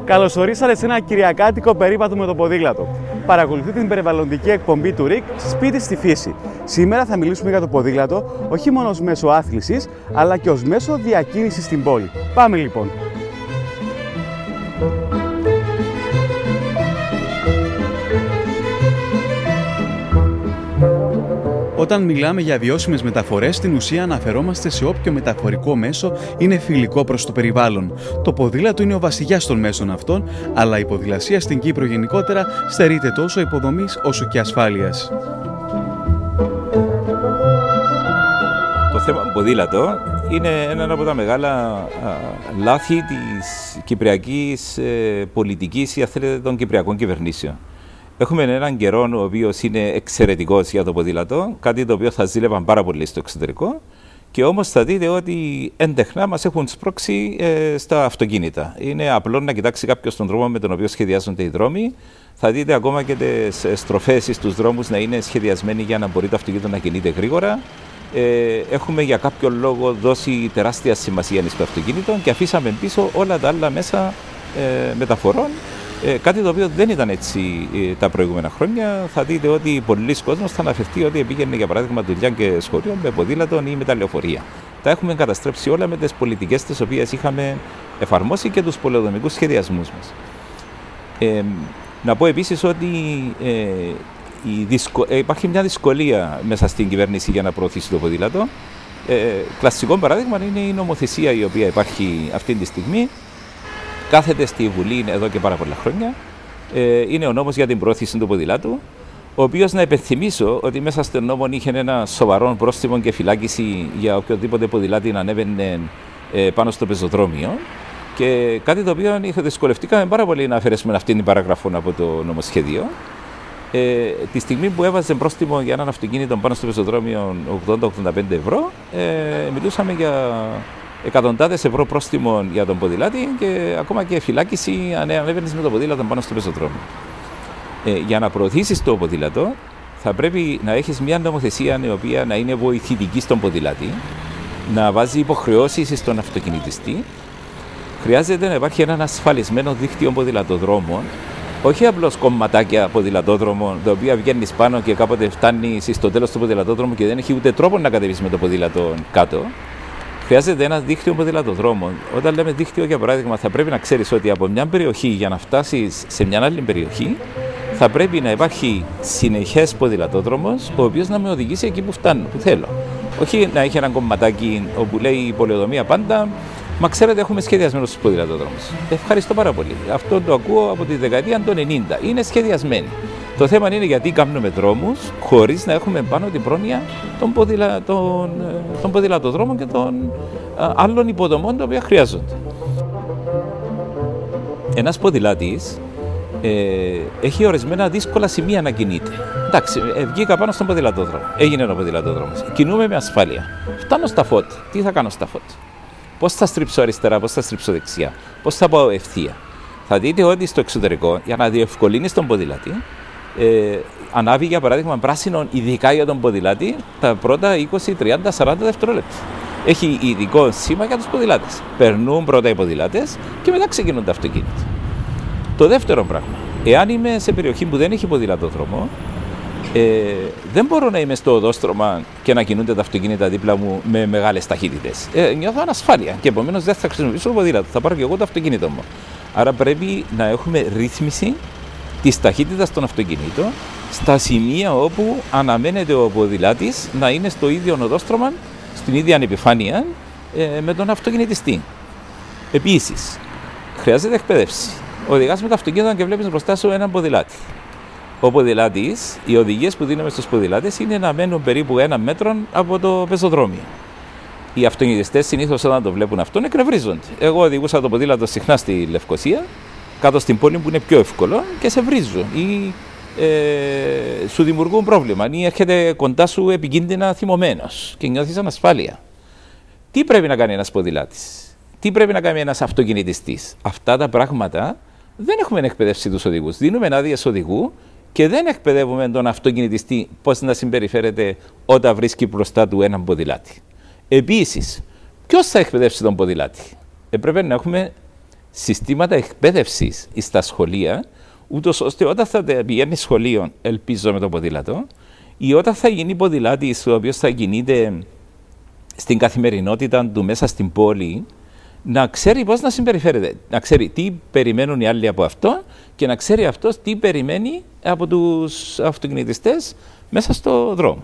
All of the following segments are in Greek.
Καλώς ορίσατε σε ένα κυριακάτικο περίπατο με το ποδήλατο. Παρακολουθείτε την περιβαλλοντική εκπομπή του ΡΙΚ Σπίτι στη Φύση. Σήμερα θα μιλήσουμε για το ποδήλατο, όχι μόνο ως μέσο άθλησης, αλλά και ως μέσο διακίνησης στην πόλη. Πάμε λοιπόν! Όταν μιλάμε για βιώσιμες μεταφορές, στην ουσία αναφερόμαστε σε όποιο μεταφορικό μέσο είναι φιλικό προς το περιβάλλον. Το ποδήλατο είναι ο βασιλιάς των μέσων αυτών, αλλά η ποδηλασία στην Κύπρο γενικότερα στερείται τόσο υποδομής όσο και ασφάλειας. Το θέμα ποδήλατο είναι ένα από τα μεγάλα λάθη της κυπριακής πολιτικής ή αν θέλετε των κυπριακών κυβερνήσεων. Έχουμε έναν καιρό ο οποίος είναι εξαιρετικός για το ποδήλατο, κάτι το οποίο θα ζήλευαν πάρα πολύ στο εξωτερικό, και όμως θα δείτε ότι έντεχνα μας έχουν σπρώξει στα αυτοκίνητα. Είναι απλό να κοιτάξει κάποιος τον δρόμο με τον οποίο σχεδιάζονται οι δρόμοι. Θα δείτε ακόμα και τις στροφές στους δρόμους να είναι σχεδιασμένοι για να μπορεί το αυτοκίνητο να κινείται γρήγορα. Έχουμε για κάποιο λόγο δώσει τεράστια σημασία στο αυτοκίνητο και αφήσαμε πίσω όλα τα άλλα μέσα μεταφορών. Κάτι το οποίο δεν ήταν έτσι τα προηγούμενα χρόνια. Θα δείτε ότι πολλοί κόσμος θα αναφερθεί ότι πήγαινε για παράδειγμα δουλειά και σχολείο με ποδήλατο ή με τα λεωφορεία. Τα έχουμε καταστρέψει όλα με τις πολιτικές τις οποίες είχαμε εφαρμόσει και τους πολεοδομικούς σχεδιασμούς μας. Να πω επίσης ότι υπάρχει μια δυσκολία μέσα στην κυβέρνηση για να προωθήσει το ποδήλατο. Κλασικό παράδειγμα είναι η νομοθεσία η οποία υπάρχει αυτή τη στιγμή. Κάθεται στη Βουλή εδώ και πάρα πολλά χρόνια. Είναι ο νόμος για την προώθηση του ποδηλάτου, ο οποίος, να υπενθυμίσω ότι μέσα στον νόμο είχε ένα σοβαρό πρόστιμο και φυλάκιση για οποιοδήποτε ποδηλάτη να ανέβαινε πάνω στο πεζοδρόμιο. Και κάτι το οποίο δυσκολευτήκαμε πάρα πολύ να αφαιρέσουμε αυτή την παραγραφή από το νομοσχέδιο. Τη στιγμή που έβαζε πρόστιμο για έναν αυτοκίνητο πάνω στο πεζοδρόμιο 80-85 ευρώ, μιλούσαμε για εκατοντάδες ευρώ πρόστιμο για τον ποδηλάτη και ακόμα και φυλάκιση αν ανέβαινες με το ποδήλατο πάνω στο πεζοδρόμιο. Για να προωθήσεις το ποδήλατο, θα πρέπει να έχεις μια νομοθεσία η οποία να είναι βοηθητική στον ποδηλάτη, να βάζει υποχρεώσεις στον αυτοκινητιστή. Χρειάζεται να υπάρχει ένα ασφαλισμένο δίκτυο ποδηλατοδρόμων, όχι απλώς κομματάκια ποδηλατόδρομων, τα οποία βγαίνεις πάνω και κάποτε φτάνεις στο τέλος του ποδηλατόδρομου και δεν έχει ούτε τρόπο να κατεβείς με το ποδήλατο κάτω. Χρειάζεται ένα δίκτυο ποδηλατοδρόμων. Όταν λέμε δίκτυο, για παράδειγμα, θα πρέπει να ξέρεις ότι από μια περιοχή για να φτάσεις σε μια άλλη περιοχή θα πρέπει να υπάρχει συνεχές ποδηλατόδρομος, ο οποίος να με οδηγήσει εκεί που θέλω. Όχι να έχει ένα κομματάκι όπου λέει η πολεοδομία πάντα, μα ξέρετε, έχουμε σχεδιασμένους τους ποδηλατόδρομους. Ευχαριστώ πάρα πολύ. Αυτό το ακούω από τη δεκαετία των 90. Είναι σχεδιασμένοι. Το θέμα είναι γιατί κάνουμε δρόμους χωρίς να έχουμε πάνω την πρόνοια των ποδηλατοδρόμων και των άλλων υποδομών τα οποία χρειάζονται. Ένας ποδηλάτης έχει ορισμένα δύσκολα σημεία να κινείται. Εντάξει, βγήκα πάνω στον ποδηλατόδρομο. Έγινε ο ποδηλατόδρομος. Κινούμε με ασφάλεια. Φτάνω στα φώτα. Τι θα κάνω στα φώτα? Πώς θα στρίψω αριστερά, πώς θα στρίψω δεξιά, πώς θα πάω ευθεία? Θα δείτε ότι στο εξωτερικό, για να διευκολύνει τον ποδηλάτη, ανάβει για παράδειγμα πράσινο ειδικά για τον ποδηλάτη τα πρώτα 20, 30, 40 δευτερόλεπτα. Έχει ειδικό σήμα για τους ποδηλάτες. Περνούν πρώτα οι ποδηλάτες και μετά ξεκινούν τα αυτοκίνητα. Το δεύτερο πράγμα, εάν είμαι σε περιοχή που δεν έχει ποδηλατόδρομο, δεν μπορώ να είμαι στο οδόστρωμα και να κινούνται τα αυτοκίνητα δίπλα μου με μεγάλες ταχύτητες. Νιώθω ανασφάλεια και επομένως δεν θα χρησιμοποιήσω το ποδήλατο. Θα πάρω και εγώ το αυτοκίνητο μου. Άρα πρέπει να έχουμε ρύθμιση της ταχύτητας των αυτοκινήτων στα σημεία όπου αναμένεται ο ποδηλάτης να είναι στο ίδιο οδόστρωμα, στην ίδια επιφάνεια με τον αυτοκινητιστή. Επίσης, χρειάζεται εκπαίδευση. Οδηγάς με το αυτοκίνητο και βλέπεις μπροστά σου έναν ποδηλάτη. Ο ποδηλάτης, οι οδηγίες που δίνουμε στους ποδηλάτες είναι να μένουν περίπου 1 μέτρο από το πεζοδρόμιο. Οι αυτοκινητιστές συνήθως όταν το βλέπουν αυτό εκνευρίζονται. Εγώ οδηγούσα το ποδήλατο συχνά στη Λευκοσία, κάτω στην πόλη που είναι πιο εύκολο, και σε βρίζουν ή σου δημιουργούν πρόβλημα ή έρχεται κοντά σου επικίνδυνα θυμωμένος και νιώθεις ανασφάλεια. Τι πρέπει να κάνει ένας ποδηλάτης? Τι πρέπει να κάνει ένας αυτοκινητιστής? Αυτά τα πράγματα δεν έχουμε εκπαιδεύσει τους οδηγούς. Δίνουμε άδειες οδηγού και δεν εκπαιδεύουμε τον αυτοκινητιστή πώς να συμπεριφέρεται όταν βρίσκει μπροστά του έναν ποδηλάτη. Επίσης, ποιος θα εκπαιδεύσει τον ποδηλάτη? Πρέπει να έχουμε συστήματα εκπαίδευσης στα σχολεία, ούτως ώστε όταν θα πηγαίνει σχολείο, ελπίζω με το ποδήλατο, ή όταν θα γίνει ποδηλάτης, ο οποίος θα κινείται στην καθημερινότητα του μέσα στην πόλη, να ξέρει πώς να συμπεριφέρεται, να ξέρει τι περιμένουν οι άλλοι από αυτό και να ξέρει αυτός τι περιμένει από τους αυτοκινητιστές μέσα στο δρόμο.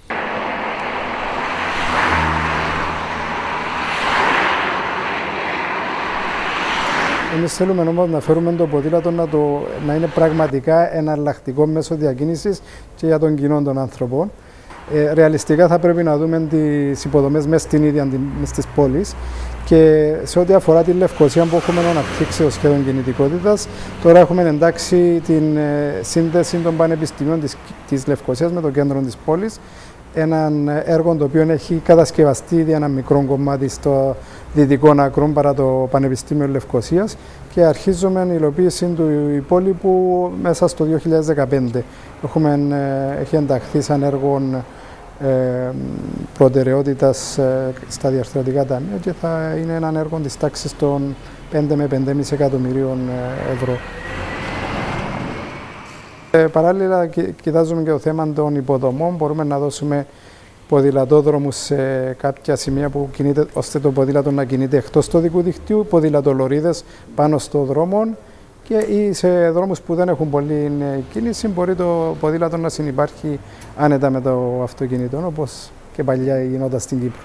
Εμείς θέλουμε όμως να φέρουμε το ποδήλατο να είναι πραγματικά εναλλακτικό μέσο διακίνησης και για τον κοινό των ανθρώπων. Ρεαλιστικά θα πρέπει να δούμε τις υποδομές μέσα στην ίδια στις πόλεις και σε ό,τι αφορά τη Λευκοσία που έχουμε αναπτύξει ως σχέδιο κινητικότητας, τώρα έχουμε εντάξει την σύνδεση των πανεπιστημίων της Λευκοσίας με το κέντρο της πόλης, έναν έργο το οποίο έχει κατασκευαστεί για ένα μικρό κομμάτι στο δυτικό άκρο παρά το Πανεπιστήμιο Λευκοσίας και αρχίζουμε η υλοποίηση του υπόλοιπου μέσα στο 2015. Έχει ενταχθεί σαν έργο προτεραιότητας στα διαρθρωτικά ταμεία και θα είναι ένα έργο της τάξης των 5 με 5,5 εκατομμυρίων ευρώ. Παράλληλα, κοιτάζουμε και το θέμα των υποδομών. Μπορούμε να δώσουμε ποδηλατόδρομους σε κάποια σημεία που κινείται, ώστε το ποδήλατο να κινείται εκτός του οδικού δικτύου, ποδηλατολωρίδες πάνω στο δρόμο ή σε δρόμους που δεν έχουν πολλή κίνηση μπορεί το ποδήλατο να συνυπάρχει άνετα με το αυτοκίνητο, όπως και παλιά γινόταν στην Κύπρο.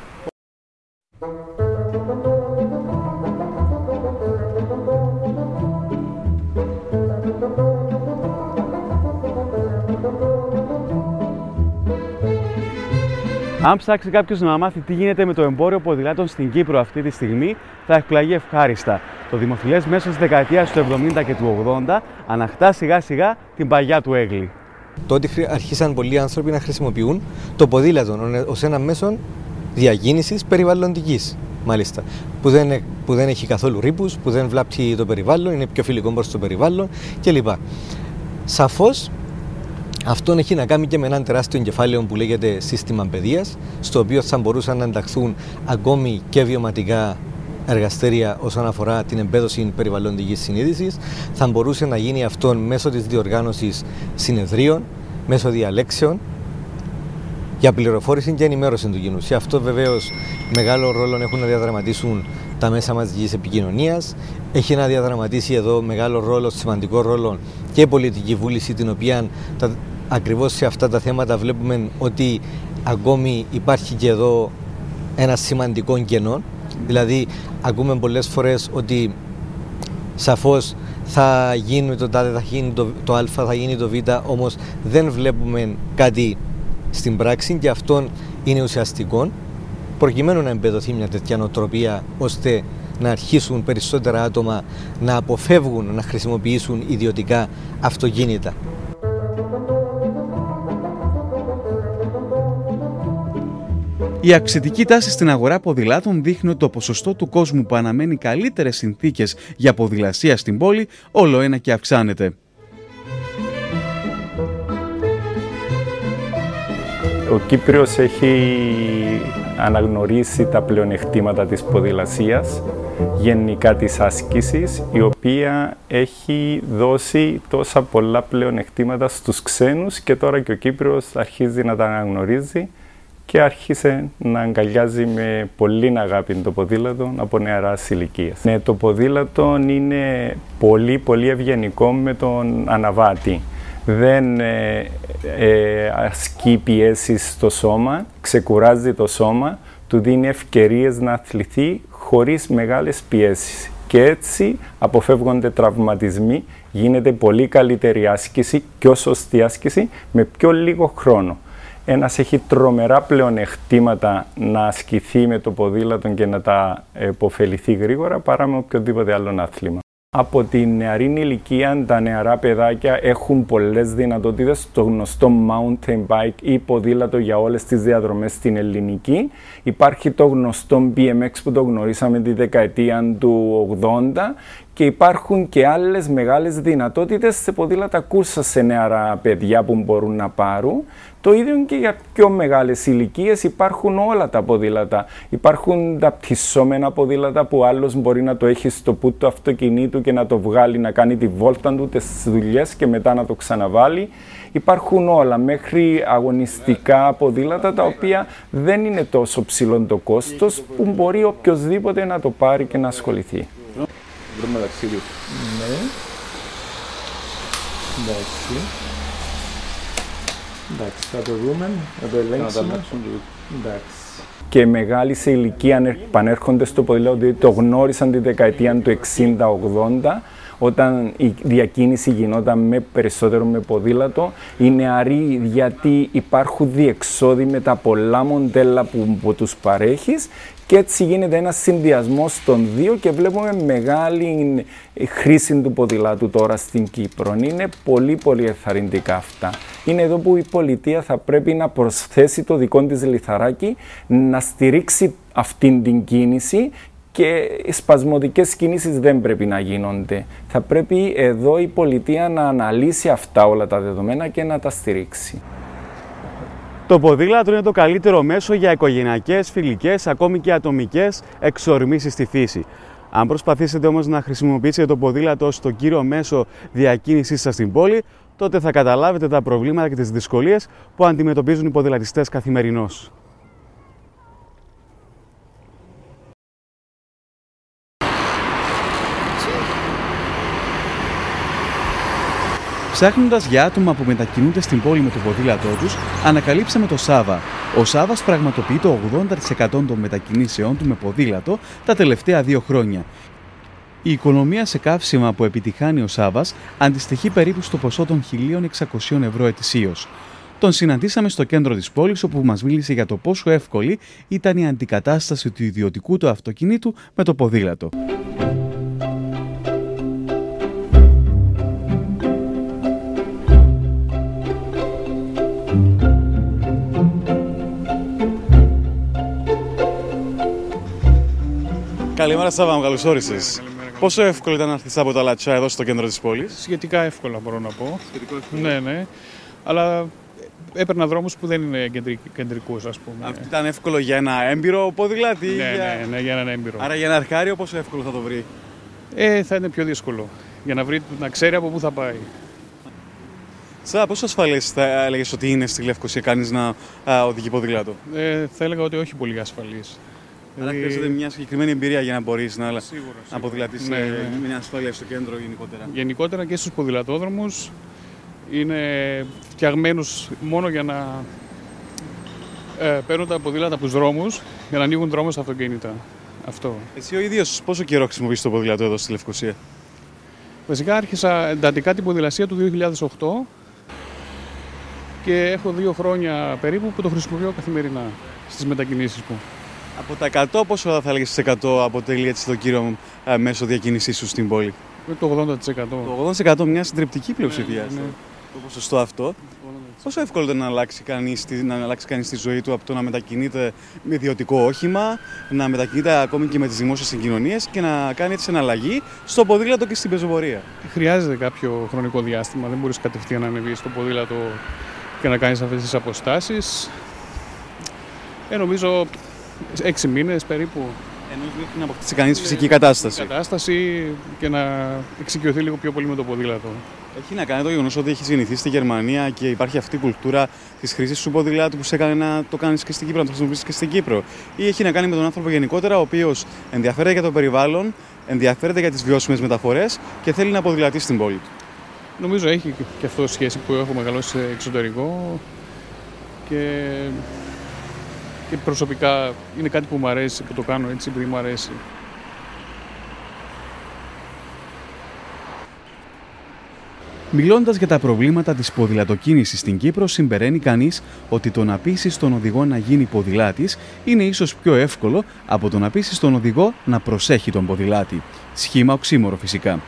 Αν ψάξει κάποιος να μάθει τι γίνεται με το εμπόριο ποδηλάτων στην Κύπρο αυτή τη στιγμή, θα εκπλαγεί ευχάριστα. Το δημοφιλές μέσω της δεκαετίας του 70 και του 80 αναχτά σιγά σιγά την παγιά του έγκλη. Τότε αρχίσαν πολλοί άνθρωποι να χρησιμοποιούν το ποδήλατο ως ένα μέσο διακίνησης περιβαλλοντικής, μάλιστα. Που δεν έχει καθόλου ρήπους, που δεν βλάπτει το περιβάλλον, είναι πιο φιλικό προς το περιβάλλον κλπ. Σαφώς, αυτό έχει να κάνει και με έναν τεράστιο κεφάλαιο που λέγεται σύστημα παιδείας, στο οποίο θα μπορούσαν να ενταχθούν ακόμη και βιωματικά εργαστήρια όσον αφορά την εμπέδωση περιβαλλοντικής συνείδησης. Θα μπορούσε να γίνει αυτό μέσω της διοργάνωσης συνεδρίων, μέσω διαλέξεων, για πληροφόρηση και ενημέρωση του κοινού. Σε αυτό βεβαίως μεγάλο ρόλο έχουν να διαδραματίσουν τα μέσα μαζικής επικοινωνίας. Έχει να διαδραματίσει εδώ μεγάλο ρόλο, σημαντικό ρόλο και η πολιτική βούληση, την οποία ακριβώς σε αυτά τα θέματα βλέπουμε ότι ακόμη υπάρχει και εδώ ένα σημαντικό κενό. Δηλαδή ακούμε πολλές φορές ότι σαφώς θα γίνει το τάδε, θα γίνει το α, θα γίνει το β, όμως δεν βλέπουμε κάτι στην πράξη και αυτό είναι ουσιαστικό προκειμένου να εμπεδοθεί μια τέτοια νοοτροπία ώστε να αρχίσουν περισσότερα άτομα να αποφεύγουν να χρησιμοποιήσουν ιδιωτικά αυτοκίνητα. Η αυξητική τάση στην αγορά ποδηλάτων δείχνει ότι το ποσοστό του κόσμου που αναμένει καλύτερες συνθήκες για ποδηλασία στην πόλη όλο ένα και αυξάνεται. Ο Κύπριος έχει αναγνωρίσει τα πλεονεκτήματα της ποδηλασίας, γενικά της άσκησης, η οποία έχει δώσει τόσα πολλά πλεονεκτήματα στους ξένους και τώρα και ο Κύπριος αρχίζει να τα αναγνωρίζει και άρχισε να αγκαλιάζει με πολύ αγάπη το ποδήλατο από νεαράς ηλικίας. Ναι, το ποδήλατο είναι πολύ ευγενικό με τον αναβάτη. Δεν ασκεί πιέσεις στο σώμα, ξεκουράζει το σώμα, του δίνει ευκαιρίες να αθληθεί χωρίς μεγάλες πιέσεις. Και έτσι αποφεύγονται τραυματισμοί, γίνεται πολύ καλύτερη άσκηση, πιο σωστή άσκηση, με πιο λίγο χρόνο. Ένας έχει τρομερά πλεονεκτήματα να ασκηθεί με το ποδήλατο και να τα επωφεληθεί γρήγορα παρά με οποιοδήποτε άλλο άθλημα. Από την νεαρή ηλικία τα νεαρά παιδάκια έχουν πολλές δυνατότητες. Το γνωστό mountain bike ή ποδήλατο για όλες τις διαδρομές στην ελληνική. Υπάρχει το γνωστό BMX που το γνωρίσαμε τη δεκαετία του 80 και υπάρχουν και άλλες μεγάλες δυνατότητες σε ποδήλατα κούρσα σε νεαρά παιδιά που μπορούν να πάρουν. Το ίδιο και για πιο μεγάλες ηλικίες, υπάρχουν όλα τα ποδήλατα. Υπάρχουν τα πτυσσόμενα ποδήλατα που άλλος μπορεί να το έχει στο πούτ του αυτοκινήτου και να το βγάλει, να κάνει τη βόλτα του, τις δουλειές και μετά να το ξαναβάλει. Υπάρχουν όλα, μέχρι αγωνιστικά ποδήλατα τα οποία δεν είναι τόσο ψηλό το κόστος που μπορεί οποιοδήποτε να το πάρει και να ασχοληθεί. Βρούμε ταξίδι. Ναι. Εντάξει. Εντάξει, θα το δούμε, θα το ελέγξουμε. Εντάξει. Και μεγάλοι σε ηλικία επανέρχονται στο ποδήλατο, διότι το γνώρισαν τη δεκαετία του 60-80, όταν η διακίνηση γινόταν περισσότερο με ποδήλατο. Οι νεαροί, γιατί υπάρχουν διεξόδοι με τα πολλά μοντέλα που τους παρέχεις, και έτσι γίνεται ένας συνδυασμός των δύο και βλέπουμε μεγάλη χρήση του ποδηλάτου τώρα στην Κύπρο. Είναι πολύ ενθαρρυντικά αυτά. Είναι εδώ που η πολιτεία θα πρέπει να προσθέσει το δικό της λιθαράκι, να στηρίξει αυτήν την κίνηση, και σπασμωδικές κινήσεις δεν πρέπει να γίνονται. Θα πρέπει εδώ η πολιτεία να αναλύσει αυτά όλα τα δεδομένα και να τα στηρίξει. Το ποδήλατο είναι το καλύτερο μέσο για οικογενειακές, φιλικές, ακόμη και ατομικές εξορμήσεις στη φύση. Αν προσπαθήσετε όμως να χρησιμοποιήσετε το ποδήλατο ως το κύριο μέσο διακίνησής σας στην πόλη, τότε θα καταλάβετε τα προβλήματα και τις δυσκολίες που αντιμετωπίζουν οι ποδηλατιστές καθημερινώς. Ψάχνοντας για άτομα που μετακινούνται στην πόλη με το ποδήλατό τους, ανακαλύψαμε το Σάβα. Ο Σάβας πραγματοποιεί το 80% των μετακινήσεών του με ποδήλατο τα τελευταία 2 χρόνια. Η οικονομία σε καύσιμα που επιτυχάνει ο Σάβας αντιστοιχεί περίπου στο ποσό των 1.600 ευρώ ετησίως. Τον συναντήσαμε στο κέντρο της πόλης, όπου μας μίλησε για το πόσο εύκολη ήταν η αντικατάσταση του ιδιωτικού του αυτοκινήτου με το ποδήλατο. Καλημέρα, Σάβα μου, καλώς όρισες. Πόσο εύκολο ήταν να έρθεις από τα Λατσιά εδώ στο κέντρο της πόλης? Σχετικά εύκολα, μπορώ να πω. Σχετικά εύκολα. Ναι. Αλλά έπαιρνα δρόμους που δεν είναι κεντρικούς, ας πούμε. Αυτό ήταν εύκολο για ένα έμπειρο ποδηλάτη? Ναι, για έναν έμπειρο. Άρα για ένα αρχάριο πόσο εύκολο θα το βρει? Θα είναι πιο δύσκολο. Για να ξέρει από πού θα πάει. Σάβα, πόσο ασφαλές θα έλεγες ότι είναι στη Λευκοσία κανείς να οδηγεί ποδήλατο? Θα έλεγα ότι όχι πολύ ασφαλής. Αλλά χρειάζεται μια συγκεκριμένη εμπειρία για να μπορείς να ποδηλατήσεις Ναι. με μια ασφάλεια στο κέντρο γενικότερα. Γενικότερα και στους ποδηλατόδρομους είναι φτιαγμένους μόνο για να παίρνουν τα ποδήλατα από τους δρόμους για να ανοίγουν δρόμους στα αυτοκίνητα. Αυτό. Εσύ ο ίδιος πόσο καιρό χρησιμοποιείς το ποδήλατο εδώ στη Λευκοσία? Βασικά άρχισα εντατικά την ποδηλασία του 2008 και έχω 2 χρόνια περίπου που το χρησιμοποιώ καθημερινά στις μετακινήσεις μου. Από τα 100, πόσο θα έλεγες 100 αποτελεί έτσι το κύριο μέσο διακίνησής σου στην πόλη? Το 80%. Το 80% μια συντριπτική πλειοψηφία. Ναι. Το ποσοστό αυτό. Πόσο εύκολο είναι να αλλάξει κανείς τη ζωή του από το να μετακινείται με ιδιωτικό όχημα, να μετακινείται ακόμη και με τις δημόσιες συγκοινωνίες και να κάνει έτσι εναλλαγή στο ποδήλατο και στην πεζοπορία? Χρειάζεται κάποιο χρονικό διάστημα. Δεν μπορείς κατευθείαν να ανεβείς στο ποδήλατο και να κάνεις αυτές τις αποστάσεις. Νομίζω 6 μήνες περίπου. Ενώ να αποκτήσει κανείς φυσική κατάσταση. Και να εξοικειωθεί λίγο πιο πολύ με το ποδήλατο. Έχει να κάνει το γεγονός ότι έχει γεννηθεί στη Γερμανία και υπάρχει αυτή η κουλτούρα της χρήσης του ποδηλάτου που σε έκανε να το κάνεις και στην Κύπρο, να το χρησιμοποιήσεις και στην Κύπρο? Ή έχει να κάνει με τον άνθρωπο γενικότερα, ο οποίος ενδιαφέρεται για το περιβάλλον, ενδιαφέρεται για τις βιώσιμες μεταφορές και θέλει να ποδηλατήσει στην πόλη του? Νομίζω έχει και αυτό σχέση που έχω μεγαλώσει σε εξωτερικό και προσωπικά είναι κάτι που μου αρέσει και το κάνω έτσι επειδή μου αρέσει. Μιλώντας για τα προβλήματα της ποδηλατοκίνησης στην Κύπρο, συμπεραίνει κανείς ότι το να πείσεις τον οδηγό να γίνει ποδηλάτης είναι ίσως πιο εύκολο από το να πείσεις τον οδηγό να προσέχει τον ποδηλάτη. Σχήμα οξύμορο φυσικά.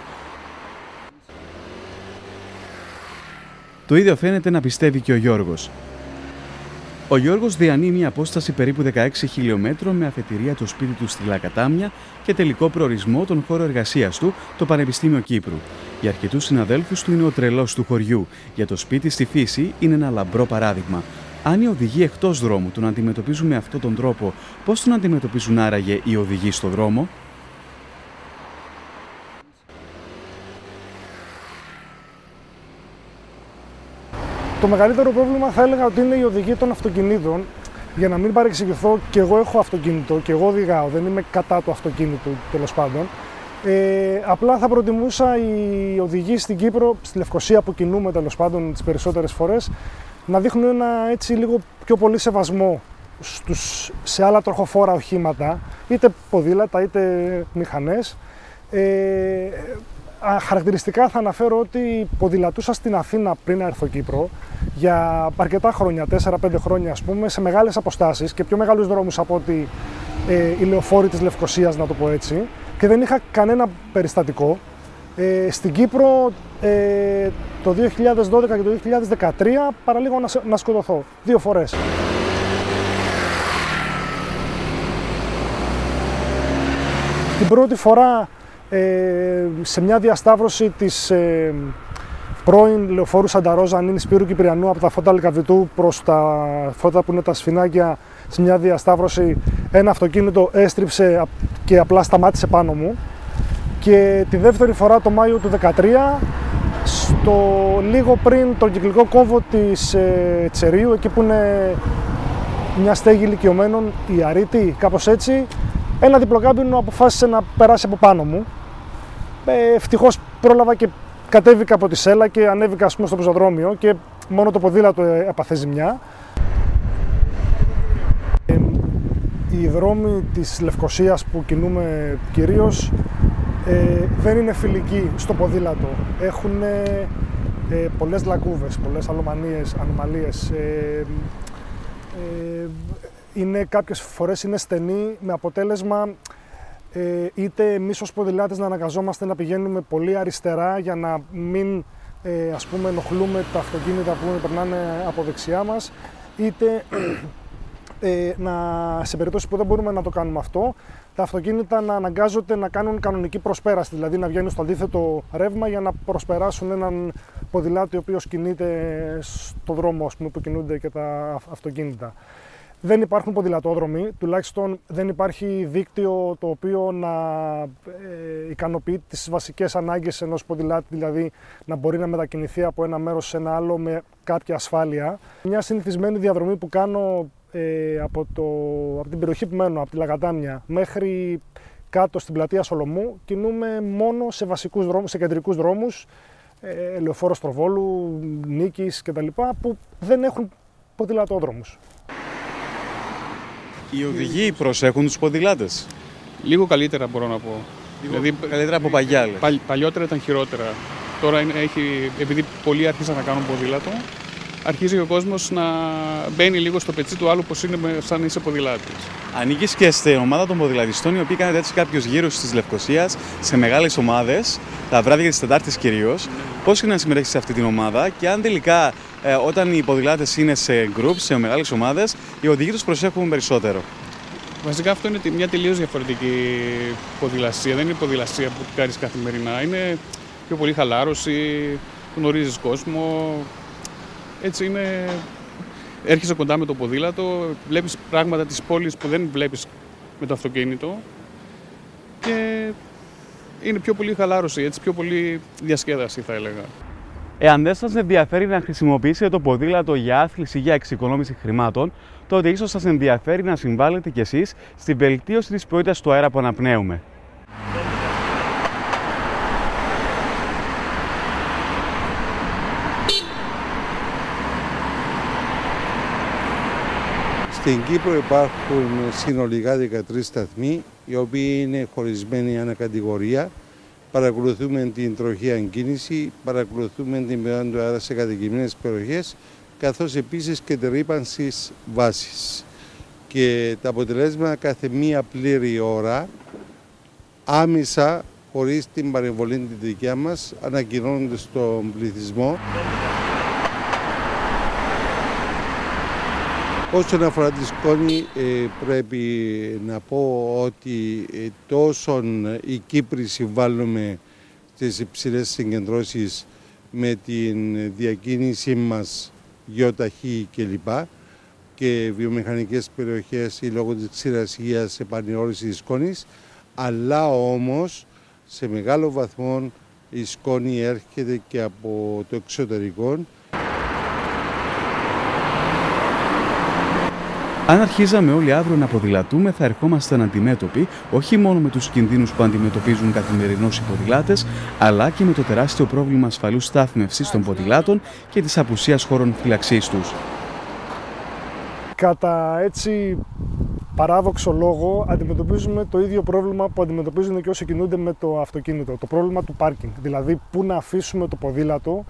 Το ίδιο φαίνεται να πιστεύει και ο Γιώργος. Ο Γιώργος διανύει μια απόσταση περίπου 16 χιλιόμετρων με αφετηρία το σπίτι του στη Λακατάμια και τελικό προορισμό τον χώρο εργασίας του, το Πανεπιστήμιο Κύπρου. Για αρκετούς συναδέλφους του είναι ο τρελός του χωριού. Για το σπίτι στη φύση είναι ένα λαμπρό παράδειγμα. Αν οι οδηγοί εκτός δρόμου τον αντιμετωπίζουν με αυτόν τον τρόπο, πώς τον αντιμετωπίζουν άραγε οι οδηγοί στο δρόμο? Το μεγαλύτερο πρόβλημα θα έλεγα ότι είναι οι οδηγοί των αυτοκινήτων. Για να μην παρεξηγηθώ, και εγώ έχω αυτοκίνητο και εγώ οδηγάω, δεν είμαι κατά του αυτοκίνητου τέλος πάντων. Απλά θα προτιμούσα οι οδηγοί στην Κύπρο, στη Λευκοσία που κινούμε τέλος πάντων τις περισσότερες φορές, να δείχνουν ένα έτσι λίγο πιο πολύ σεβασμό σε άλλα τροχοφόρα οχήματα, είτε ποδήλατα είτε μηχανές. Χαρακτηριστικά θα αναφέρω ότι ποδηλατούσα στην Αθήνα πριν έρθω Κύπρο για αρκετά χρόνια, 4-5 χρόνια ας πούμε, σε μεγάλες αποστάσεις και πιο μεγάλους δρόμους από ότι οι λεωφόροι της Λευκοσίας, να το πω έτσι, και δεν είχα κανένα περιστατικό. Στην Κύπρο το 2012 και το 2013 παραλίγο να σκοτωθώ 2 φορές. Την πρώτη φορά σε μια διασταύρωση της πρώην λεωφόρου Σανταρόζα Ανίνη Σπύρου Κυπριανού από τα φώτα Λυκαβητού προς τα φώτα που είναι τα Σφινάκια, σε μια διασταύρωση ένα αυτοκίνητο έστριψε και απλά σταμάτησε πάνω μου. Και τη δεύτερη φορά το Μάιο του 2013, λίγο πριν τον κυκλικό κόμβο της Τσερίου, εκεί που είναι μια στέγη ηλικιωμένων, η Αρίτη, κάπως έτσι, ένα διπλοκάμπινο αποφάσισε να περάσει από πάνω μου. Ευτυχώς πρόλαβα και κατέβηκα από τη σέλα και ανέβηκα ας πούμε, στο πεζοδρόμιο και μόνο το ποδήλατο έπαθε ζημιά. Οι δρόμοι της Λευκοσίας που κινούμε κυρίως δεν είναι φιλικοί στο ποδήλατο. Έχουν πολλές λακκούβες, πολλές ανομαλίες. Κάποιες φορές είναι στενοί, με αποτέλεσμα είτε εμείς ως ποδηλάτες να αναγκαζόμαστε να πηγαίνουμε πολύ αριστερά για να μην ας πούμε ενοχλούμε τα αυτοκίνητα που περνάνε από δεξιά μας, είτε σε περίπτωση που δεν μπορούμε να το κάνουμε αυτό, τα αυτοκίνητα να αναγκάζονται να κάνουν κανονική προσπέραση, δηλαδή να βγαίνουν στο αντίθετο ρεύμα για να προσπεράσουν έναν ποδηλάτη ο οποίος κινείται στο δρόμο ας πούμε, που κινούνται και τα αυτοκίνητα. Δεν υπάρχουν ποδηλατόδρομοι, τουλάχιστον δεν υπάρχει δίκτυο το οποίο να ικανοποιεί τις βασικές ανάγκες ενός ποδηλάτη, δηλαδή να μπορεί να μετακινηθεί από ένα μέρος σε ένα άλλο με κάποια ασφάλεια. Μια συνηθισμένη διαδρομή που κάνω από την περιοχή που μένω, από τη Λακατάμια μέχρι κάτω στην πλατεία Σολομού, κινούμε μόνο σε βασικούς δρόμους, σε κεντρικούς δρόμους, Λεωφόρο Στροβόλου, Νίκης κτλ. Που δεν έχουν ποδηλατόδρομους. Οι οδηγοί προσέχουν τους ποδηλάτες? Λίγο καλύτερα μπορώ να πω. Δηλαδή καλύτερα από παλιά. Παλιότερα ήταν χειρότερα. Τώρα επειδή πολλοί άρχισαν να κάνουν ποδήλατο, αρχίζει ο κόσμος να μπαίνει λίγο στο πετσί του άλλου πως είναι σαν είσαι ποδηλάτης. Ανήκεις και στην ομάδα των ποδηλατιστών, οι οποίοι κάνετε έτσι κάποιους γύρους της Λευκοσίας σε μεγάλες ομάδες, τα βράδια της Τετάρτης κυρίως. Πώς είναι να συμμετέχεις σε αυτή την ομάδα και αν τελικά όταν οι ποδηλάτες είναι σε groups, σε μεγάλες ομάδες, οι οδηγοί τους προσέχουν περισσότερο? Βασικά αυτό είναι μια τελείως διαφορετική ποδηλασία. Δεν είναι ποδηλασία που κάνεις καθημερινά. Είναι πιο πολύ χαλάρωση, γνωρίζεις κόσμο. Έτσι είναι, έρχεσαι κοντά με το ποδήλατο, βλέπεις πράγματα της πόλης που δεν βλέπεις με το αυτοκίνητο και είναι πιο πολύ χαλάρωση, έτσι, πιο πολύ διασκέδαση θα έλεγα. Εάν δεν σας ενδιαφέρει να χρησιμοποιήσετε το ποδήλατο για άθληση ή για εξοικονόμηση χρημάτων, τότε ίσως σας ενδιαφέρει να συμβάλλετε κι εσείς στη βελτίωση της ποιότητας του αέρα που αναπνέουμε. Στην Κύπρο υπάρχουν συνολικά 13 σταθμοί, οι οποίοι είναι χωρισμένοι ανά κατηγορία. Παρακολουθούμε την τροχαία κίνηση, παρακολουθούμε την ποιότητα του αέρα σε κατοικημένες περιοχές, καθώς επίσης και τη ρύπανση βάσης. Και τα αποτελέσματα κάθε μία πλήρη ώρα, άμεσα, χωρίς την παρεμβολή τη δικιά μας, ανακοινώνονται στον πληθυσμό. Όσον αφορά τη σκόνη, πρέπει να πω ότι τόσο οι Κύπροι συμβάλλουμε στις υψηλές συγκεντρώσεις με την διακίνησή μας γεωταχή κλπ. Και βιομηχανικές περιοχές ή λόγω της ξηρασίας επανεώρηση της σκόνης, αλλά όμως σε μεγάλο βαθμό η σκόνη έρχεται και από το εξωτερικό. Αν αρχίζαμε όλοι αύριο να ποδηλατούμε, θα ερχόμασταν αντιμέτωποι όχι μόνο με τους κινδύνους που αντιμετωπίζουν καθημερινώς οι ποδηλάτες, αλλά και με το τεράστιο πρόβλημα ασφαλούς στάθμευσης των ποδηλάτων και της απουσίας χώρων φύλαξής τους. Κατά έτσι παράδοξο λόγο, αντιμετωπίζουμε το ίδιο πρόβλημα που αντιμετωπίζουν και όσοι κινούνται με το αυτοκίνητο. Το πρόβλημα του πάρκινγκ. Δηλαδή, πού να αφήσουμε το ποδήλατο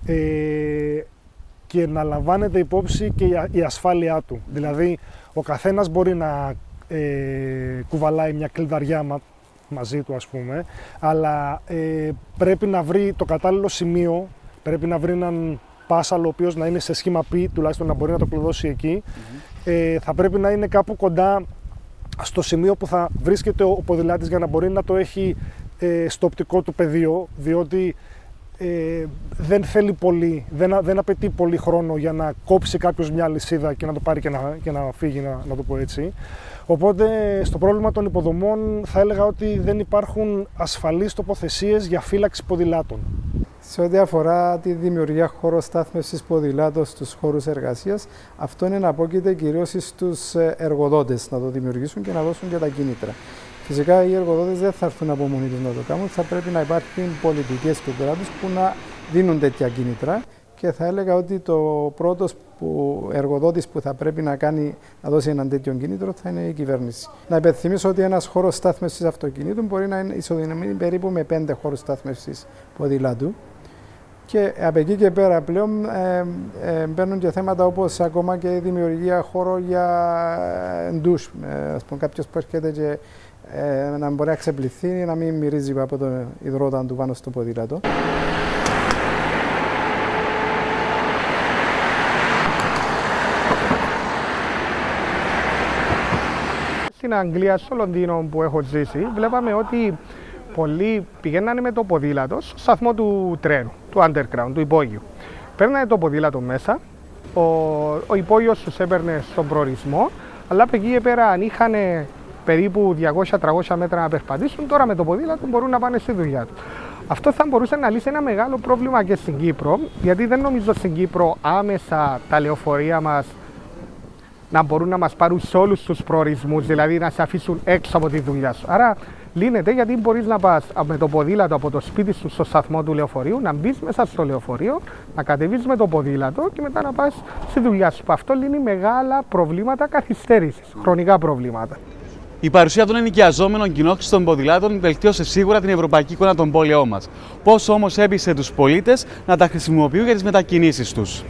και να λαμβάνεται υπόψη και η ασφάλειά του. Δηλαδή, ο καθένας μπορεί να κουβαλάει μια κλειδαριά μαζί του, ας πούμε, αλλά πρέπει να βρει το κατάλληλο σημείο, πρέπει να βρει έναν πάσαλο ο οποίος να είναι σε σχήμα π, τουλάχιστον να μπορεί να το κλειδώσει εκεί. Θα πρέπει να είναι κάπου κοντά στο σημείο που θα βρίσκεται ο ποδηλάτης για να μπορεί να το έχει στο οπτικό του πεδίο, διότι δεν θέλει πολύ, δεν απαιτεί πολύ χρόνο για να κόψει κάποιος μια λυσίδα και να το πάρει και να φύγει, να το πω έτσι. Οπότε στο πρόβλημα των υποδομών θα έλεγα ότι δεν υπάρχουν ασφαλείς τοποθεσίες για φύλαξη ποδηλάτων. Σε ό,τι αφορά τη δημιουργία χώρων στάθμευσης ποδηλάτων στους χώρους εργασίας, αυτό είναι να απόκειται κυρίως στους εργοδότες να το δημιουργήσουν και να δώσουν και τα κίνητρα. Φυσικά οι εργοδότες δεν θα έρθουν από μόνοι τους να το κάνουν, θα πρέπει να υπάρχουν πολιτικές του κράτους που να δίνουν τέτοια κίνητρα και θα έλεγα ότι το πρώτος εργοδότης που θα πρέπει να δώσει έναν τέτοιο κίνητρο θα είναι η κυβέρνηση. Να υπενθυμίσω ότι ένας χώρος στάθμευσης αυτοκινήτων μπορεί να είναι ισοδυναμεί περίπου με 5 χώρους στάθμευσης ποδηλάτου. Και από εκεί και πέρα πλέον μπαίνουν και θέματα όπως ακόμα και η δημιουργία χώρο για ντους. Ας πούμε, κάποιος που έρχεται και να μπορεί να ξεπληθεί, να μην μυρίζει από το υδρόταν του πάνω στο ποδήλατο. Στην Αγγλία, στο Λονδίνο που έχω ζήσει, βλέπαμε ότι πολλοί πηγαίνανε με το ποδήλατο στο σταθμό του τρένου, του underground, του υπόγειου. Παίρνανε το ποδήλατο μέσα, ο υπόγειος τους έπαιρνε στον προορισμό, αλλά από εκεί πέρα αν είχαν περίπου 200-300 μέτρα να περπατήσουν, τώρα με το ποδήλατο μπορούν να πάνε στη δουλειά του. Αυτό θα μπορούσε να λύσει ένα μεγάλο πρόβλημα και στην Κύπρο, γιατί δεν νομίζω στην Κύπρο άμεσα τα λεωφορεία μας να μπορούν να μας πάρουν σε όλους τους προορισμούς, δηλαδή να σε αφήσουν έξω από τη δουλειά σου. Άρα λύνεται γιατί μπορείς να πας με το ποδήλατο από το σπίτι σου στο σταθμό του λεωφορείου, να μπεις μέσα στο λεωφορείο, να κατεβείς με το ποδήλατο και μετά να πας στη δουλειά σου. Αυτό λύνει μεγάλα προβλήματα καθυστέρησης, χρονικά προβλήματα. Η παρουσία των ενοικιαζόμενων κοινόχρηστων ποδηλάτων βελτίωσε σίγουρα την ευρωπαϊκή εικόνα των πόλεων μας. Πώς όμως έπεισε τους πολίτες να τα χρησιμοποιούν για τις μετακινήσεις τους.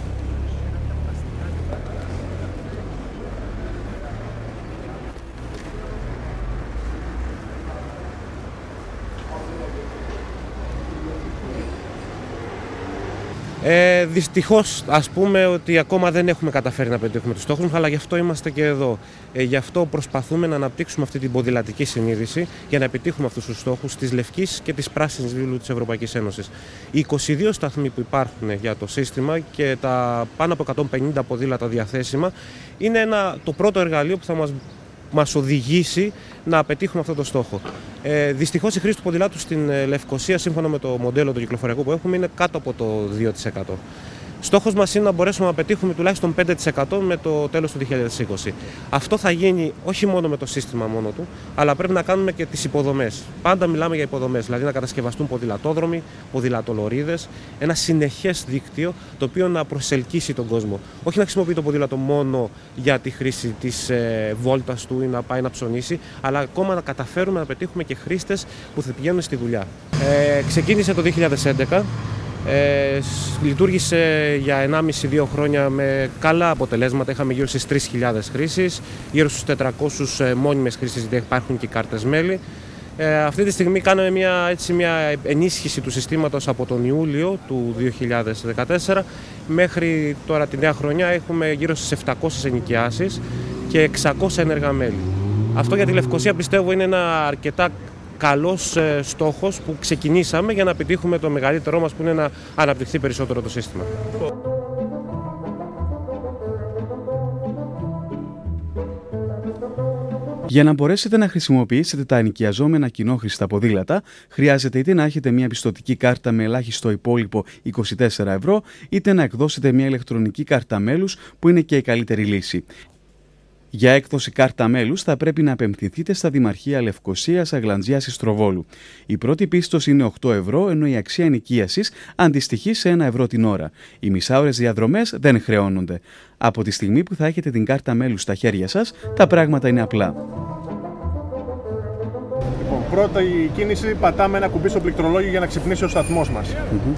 Δυστυχώς, ας πούμε ότι ακόμα δεν έχουμε καταφέρει να πετύχουμε τους στόχους, αλλά γι' αυτό είμαστε και εδώ. Γι' αυτό προσπαθούμε να αναπτύξουμε αυτή την ποδηλατική συνείδηση για να επιτύχουμε αυτούς τους στόχους της Λευκής και της Πράσινης Βίβλου της Ευρωπαϊκής Ένωσης. Οι 22 σταθμοί που υπάρχουν για το σύστημα και τα πάνω από 150 ποδήλατα διαθέσιμα είναι το πρώτο εργαλείο που θα μας οδηγήσει να πετύχουμε αυτό το στόχο. Δυστυχώς η χρήση του ποδηλάτου στην Λευκοσία, σύμφωνα με το μοντέλο το κυκλοφοριακό που έχουμε, είναι κάτω από το 2%. Στόχος μας είναι να μπορέσουμε να πετύχουμε τουλάχιστον 5% με το τέλος του 2020. Αυτό θα γίνει όχι μόνο με το σύστημα μόνο του, αλλά πρέπει να κάνουμε και τις υποδομές. Πάντα μιλάμε για υποδομές, δηλαδή να κατασκευαστούν ποδηλατόδρομοι, ποδηλατολωρίδες, ένα συνεχές δίκτυο το οποίο να προσελκύσει τον κόσμο. Όχι να χρησιμοποιεί το ποδήλατο μόνο για τη χρήση της βόλτας του ή να πάει να ψωνίσει, αλλά ακόμα να καταφέρουμε να πετύχουμε και χρήστες που θα πηγαίνουν στη δουλειά. Ξεκίνησε το 2011. Λειτουργήσε για 1,5-2 χρόνια με καλά αποτελέσματα. Είχαμε γύρω στις 3.000 χρήσεις, γύρω στους 400 μόνιμες χρήσεις, γιατί υπάρχουν και κάρτες μέλη. Αυτή τη στιγμή κάναμε μια ενίσχυση του συστήματος από τον Ιούλιο του 2014. Μέχρι τώρα τη νέα χρονιά έχουμε γύρω στις 700 ενοικιάσεις και 600 ενεργά μέλη. Αυτό για τη Λευκοσία πιστεύω είναι ένα αρκετά καλός στόχος που ξεκινήσαμε για να επιτύχουμε το μεγαλύτερό μας, που είναι να αναπτυχθεί περισσότερο το σύστημα. Για να μπορέσετε να χρησιμοποιήσετε τα ενοικιαζόμενα κοινόχρηστα ποδήλατα, χρειάζεται είτε να έχετε μια πιστωτική κάρτα με ελάχιστο υπόλοιπο 24 ευρώ, είτε να εκδώσετε μια ηλεκτρονική κάρτα μέλους, που είναι και η καλύτερη λύση. Για έκδοση κάρτα μέλους θα πρέπει να απευθυνθείτε στα Δημαρχεία Λευκοσίας, Αγλαντζίας, Ιστροβόλου. Η πρώτη πίστοση είναι 8 ευρώ, ενώ η αξία ενοικίασης αντιστοιχεί σε 1 ευρώ την ώρα. Οι μισάωρες διαδρομές δεν χρεώνονται. Από τη στιγμή που θα έχετε την κάρτα μέλους στα χέρια σας, τα πράγματα είναι απλά. Λοιπόν, πρώτα η κίνηση, πατάμε ένα κουμπί στο πληκτρολόγιο για να ξυπνήσει ο σταθμός μας.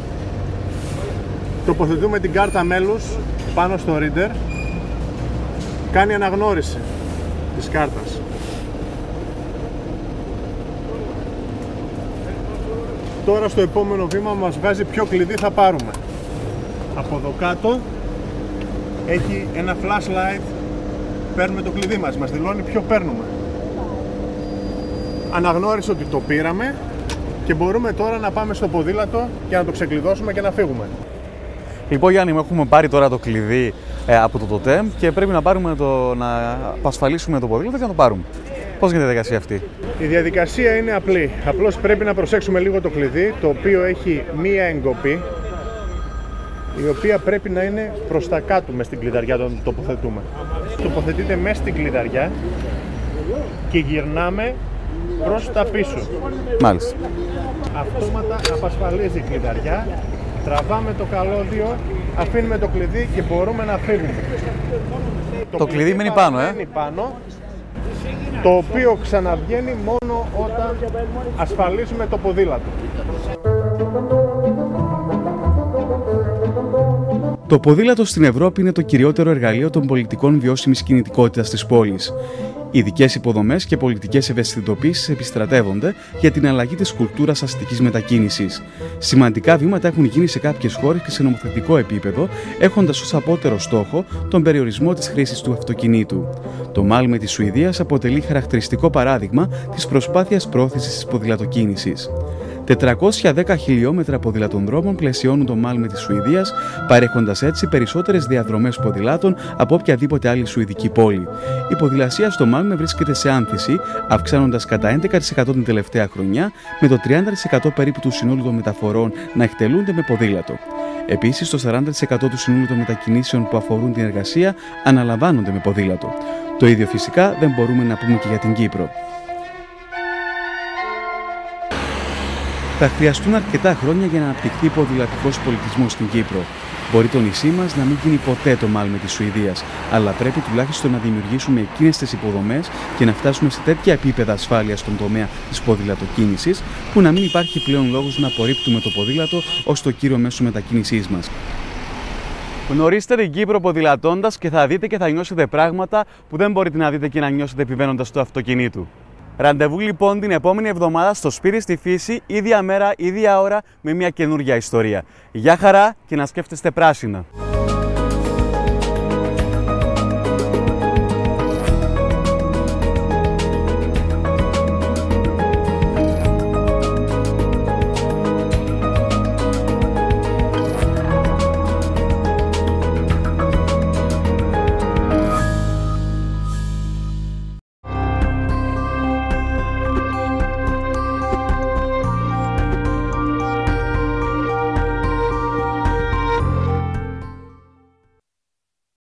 Τοποθετούμε την κάρτα μέλους πάνω στο reader. Κάνει αναγνώριση της κάρτας. Τώρα στο επόμενο βήμα μας βγάζει ποιο κλειδί θα πάρουμε. Από εδώ κάτω έχει ένα flashlight, παίρνουμε το κλειδί μας δηλώνει ποιο παίρνουμε. Αναγνώρισε ότι το πήραμε και μπορούμε τώρα να πάμε στο ποδήλατο και να το ξεκλειδώσουμε και να φύγουμε. Λοιπόν, Γιάννη, έχουμε πάρει τώρα το κλειδί από το τοτέμ και πρέπει να να ασφαλίσουμε το ποδήλατο και να το πάρουμε. Πώς γίνεται η διαδικασία αυτή? Η διαδικασία είναι απλή. Απλώς πρέπει να προσέξουμε λίγο το κλειδί, το οποίο έχει μία εγκοπή, η οποία πρέπει να είναι προς τα κάτω μες στην κλειδαριά όταν το τοποθετούμε. Τοποθετείται μέσα στην κλειδαριά και γυρνάμε προς τα πίσω. Μάλιστα. Αυτόματα απασφαλίζει η κλειδαριά. Τραβάμε το καλώδιο, αφήνουμε το κλειδί και μπορούμε να φύγουμε. Το κλειδί μένει πάνω, μένει πάνω, το οποίο ξαναβγαίνει μόνο όταν ασφαλίσουμε το ποδήλατο. Το ποδήλατο στην Ευρώπη είναι το κυριότερο εργαλείο των πολιτικών βιώσιμης κινητικότητας της πόλης. Ειδικές υποδομές και πολιτικές ευαισθητοποίησεις επιστρατεύονται για την αλλαγή της κουλτούρας αστικής μετακίνησης. Σημαντικά βήματα έχουν γίνει σε κάποιες χώρες και σε νομοθετικό επίπεδο, έχοντας ως απότερο στόχο τον περιορισμό της χρήσης του αυτοκινήτου. Το Μάλμε της Σουηδίας αποτελεί χαρακτηριστικό παράδειγμα της προσπάθειας πρόθεσης της ποδηλατοκίνησης. 410 χιλιόμετρα ποδηλατοδρόμων πλαισιώνουν το Μάλμε της Σουηδίας, παρέχοντας έτσι περισσότερες διαδρομές ποδηλάτων από οποιαδήποτε άλλη σουηδική πόλη. Η ποδηλασία στο Μάλμε βρίσκεται σε άνθηση, αυξάνοντας κατά 11% την τελευταία χρονιά, με το 30% περίπου του συνόλου των μεταφορών να εκτελούνται με ποδήλατο. Επίσης, το 40% του συνόλου των μετακινήσεων που αφορούν την εργασία αναλαμβάνονται με ποδήλατο. Το ίδιο φυσικά δεν μπορούμε να πούμε και για την Κύπρο. Θα χρειαστούν αρκετά χρόνια για να αναπτυχθεί ποδηλατικός πολιτισμός στην Κύπρο. Μπορεί το νησί μας να μην γίνει ποτέ το Μάλμε της Σουηδίας, αλλά πρέπει τουλάχιστον να δημιουργήσουμε εκείνες τις υποδομές και να φτάσουμε σε τέτοια επίπεδα ασφάλειας στον τομέα της ποδηλατοκίνησης, που να μην υπάρχει πλέον λόγος να απορρίπτουμε το ποδήλατο ως το κύριο μέσο μετακίνησής μας. Γνωρίστε την Κύπρο ποδηλατώντας και θα δείτε και θα νιώσετε πράγματα που δεν μπορείτε να δείτε και να νιώσετε επιβαίνοντας το αυτοκινήτου. Ραντεβού λοιπόν την επόμενη εβδομάδα στο Σπίτι στη Φύση, ίδια μέρα, ίδια ώρα, με μια καινούργια ιστορία. Γεια χαρά και να σκέφτεστε πράσινα.